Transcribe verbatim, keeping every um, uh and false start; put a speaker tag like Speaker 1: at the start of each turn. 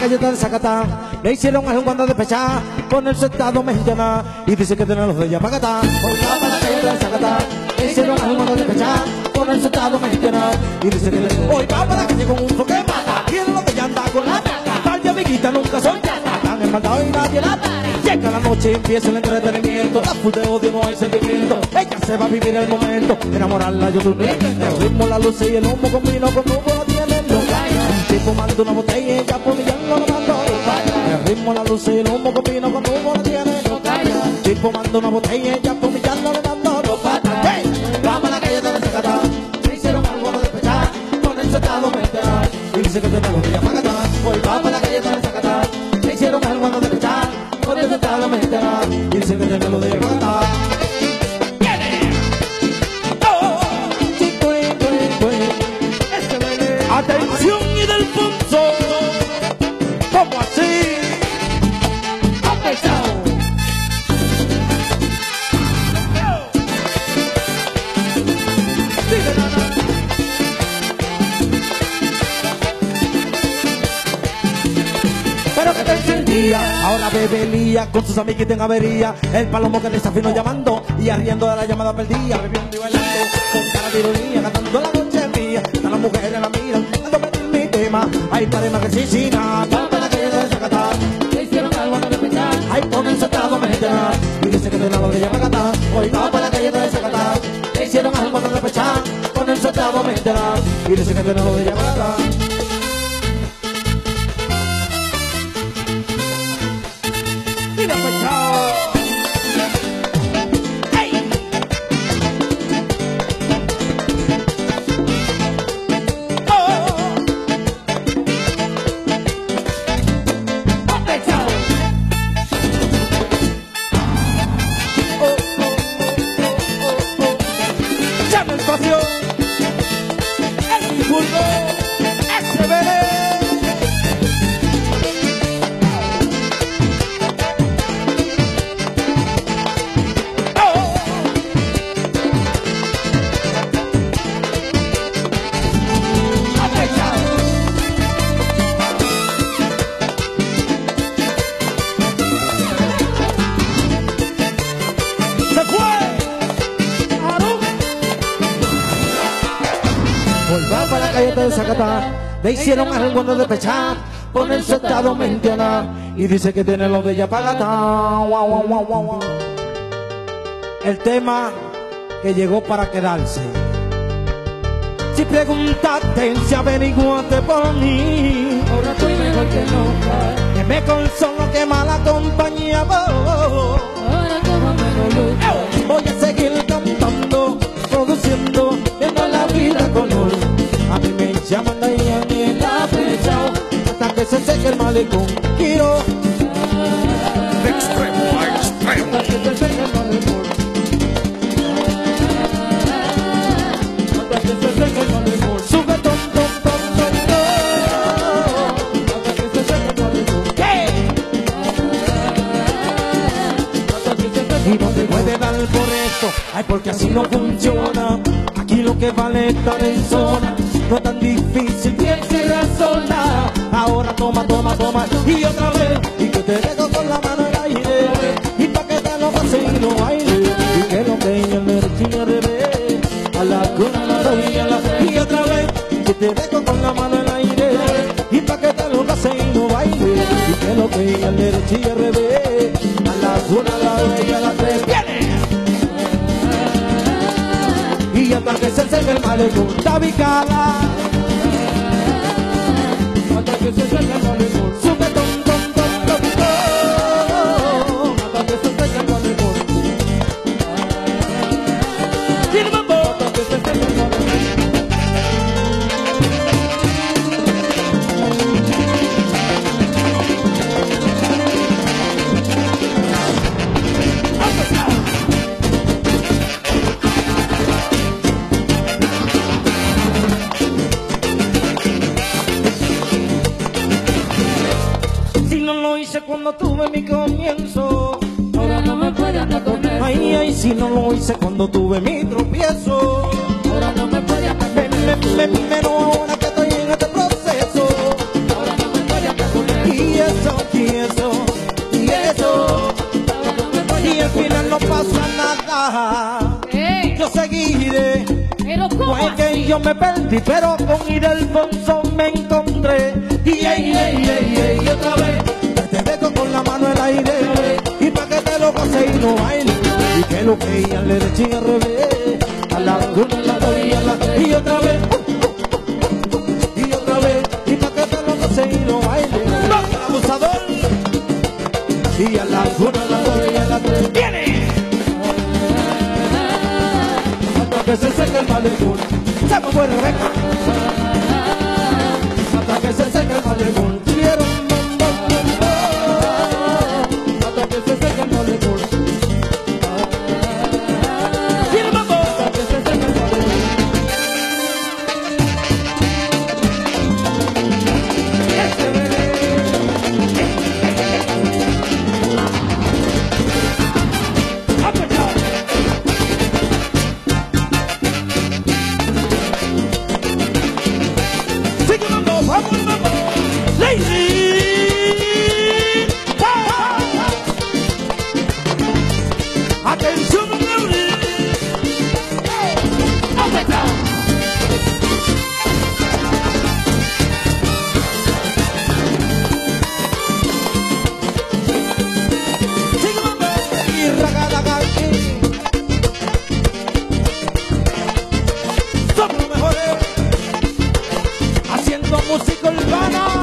Speaker 1: galleta de Zacatá. Le hicieron algo cuando despechar con el sentado mexicana y dice que tiene los de ella para acá. Hoy va para la galleta de Zacatá. Le hicieron algo cuando despechar con el sentado mexicana y dice que le... Hoy va para la calle con un que mata. Y en lo que ya anda con la taca. Tal de amiguita nunca son tan empaltado y nadie la para. Llega la noche, empieza el entretenimiento. La full de odio, no hay sentimiento. Ella se va a vivir el momento, enamorarla yo tuve. El ritmo, la luz y el humo combino con humo no tienen lugar. Un tipo manda una botella y ella por ya no lo mandó. El ritmo, la luz y el humo combino con humo no tienen lugar. Un tipo manda una botella y ella por ya no lo mandó. Hey, vamos a la calle de Zacatá. Le hicieron algo de despechar con el sentado mental y dice que tenemos que ir para acá. Hoy va para la calle de Zacatá. Le hicieron algo de despechar con el sentado mental y dice que tenemos que ir para acá. Atención y del punto, ¿cómo así? Apretado. Dile nada. Pero que te encendía, ahora bebelía con sus amiguitos en avería. El palomo que desafino llamando y arriendo de la llamada perdida. Bebiendo y bailando con cara de ironía, cantando la noche mía. Están las mujeres la miran, ando meter mi tema. Hay parema que sí, sí, nada. Va para la calle de Zacatá. Le hicieron algo de despechar. Hay por el sentado mexicana y dice que tiene la orilla para Zacatá. Hoy va para la calle de Zacatá. Le hicieron algo de despechar con el sentado mexicana y dice que tiene la orilla para Zacatá. Mira, pues, chao. De Zacatá, le hicieron algo de despechar con el sentado mentiana y dice que tiene lo de ella para gatar. Wow, wow, wow, wow. El tema que llegó para quedarse. Si preguntaste, si averiguaste por mí, ahora estoy mejor que nunca. Que me consuelo, que mala compañía. Oh, oh. Ahora como me lo voy a seguir cantando, produciendo, viendo la vida color. A mí me llaman de ahí en la fecha hasta que se seque el malecón. Quiero
Speaker 2: de extremo a extremo.
Speaker 1: Hasta que se seque el malecón. Hasta que se seque el malecón. Sube tom tom tom tom tom. Hasta que se seque el malecón. ¿Qué? Hasta que se seque el malecón. Y no se puede dar por esto. Ay, porque así no funciona. Aquí lo que vale es estar en zona. No es tan difícil, tienes que razonar. Ahora toma, toma, toma y otra vez. Y que te dejo con la mano en el aire. Y pa' que te lo pases y no baile. Y que lo que ella le rechina al revés. A la cuna la doy a la y otra vez. Y que te dejo con la mano en el aire. Y pa' que te lo pases y no baile. Y que lo que ella le rechina al revés. A la cuna la doy a la tres. ¡Viene! Y hasta que se seque el malecón, tabicala. Hasta que se seque el malecón, sube tom tom tom tom tom. Hasta que se seque el malecón. Tiene mambo. Hasta que se seque el malecón. Cuando tuve mi comienzo,
Speaker 3: ahora no me puede andar con eso.
Speaker 1: Ay, ay, si no lo hice cuando tuve mi tropiezo,
Speaker 3: ahora no me puede andar con
Speaker 1: me, me, me, me, no ahora que estoy en este proceso,
Speaker 3: ahora no me puede andar con eso.
Speaker 1: y y yo me perdí, pero con Ildefonso me encontré. Y ey, ey, ey, ey, otra vez te dejo con la mano en el aire y pa' que te lo goce y no baile y que lo que ella le derecha y al revés a la una, a la dos y a la tres y otra vez y otra vez y pa' que te lo goce y no baile el abusador y a la una, a la dos y a la tres viene hasta que se seque el malecón se me fue Rebeca hasta que se seque el malecón quiero hasta que se seque el malecón quiero mambo hasta que se seque el malecón este bebé sigue mambo, vamos mambo lady. Atención, Gabriel. ¡Aumenta! Sigue mambo y ragadagaki. Somos los mejores haciendo música urbana.